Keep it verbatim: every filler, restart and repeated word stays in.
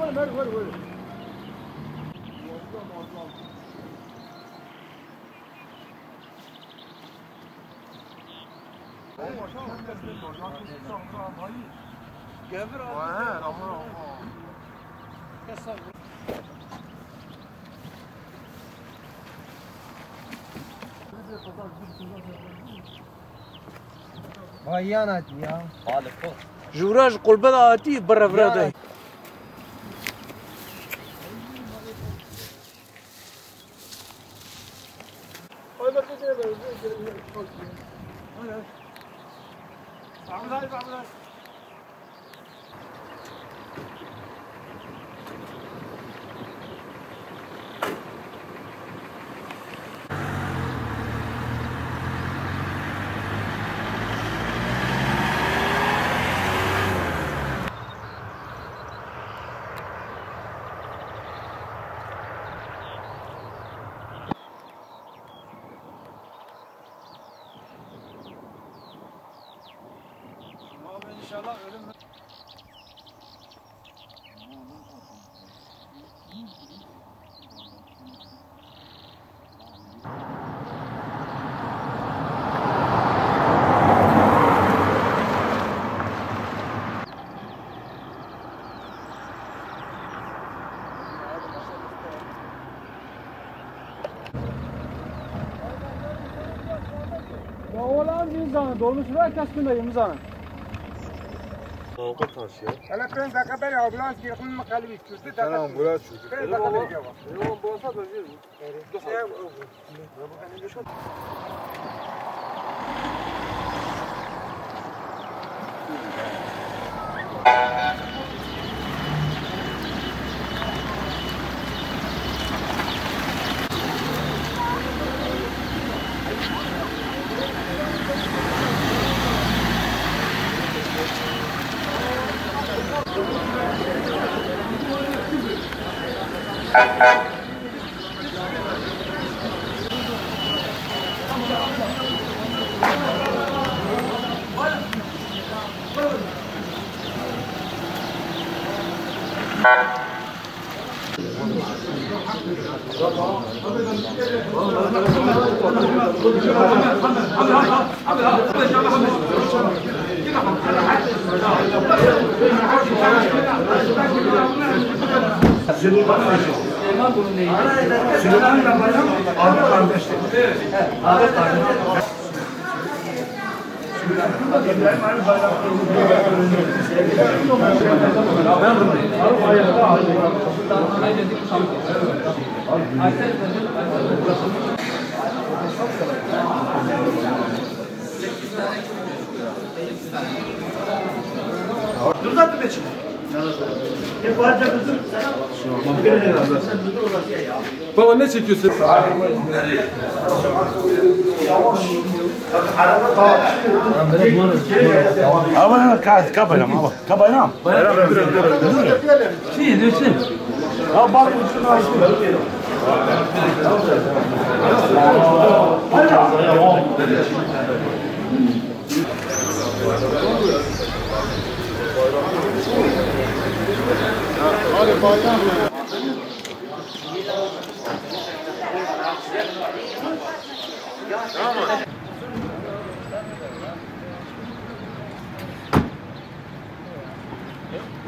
ver ver ver. Gevir abi. He, aman aman. Bayanat ya. Juraj kulbe ati bravra da. Ay bak ne diyor? Hayır. Abdullah Abdullah. İnşallah ölüm. Ya oğlan imzanı, dolmuş ver kaskında imzanı. Avukat taşıyor. Hala ben dakika ben ambulans girdim mi kalbi çıktı. Sen ambulans çocuk. Ben dakika ben cevap. Yok bu olsa da verir. Süleyman'la bayram abi kardeşler. Abi kardeşler. İbrahim abi bayram. Dur zaten be çıkın. Ne parça kızım? Baba ne çekiyorsun? Ama kaç kabayram ama kabayram. Bayram. Şey diyorsun. Ya bak şunu açtım. Hadi bayram. Tamam.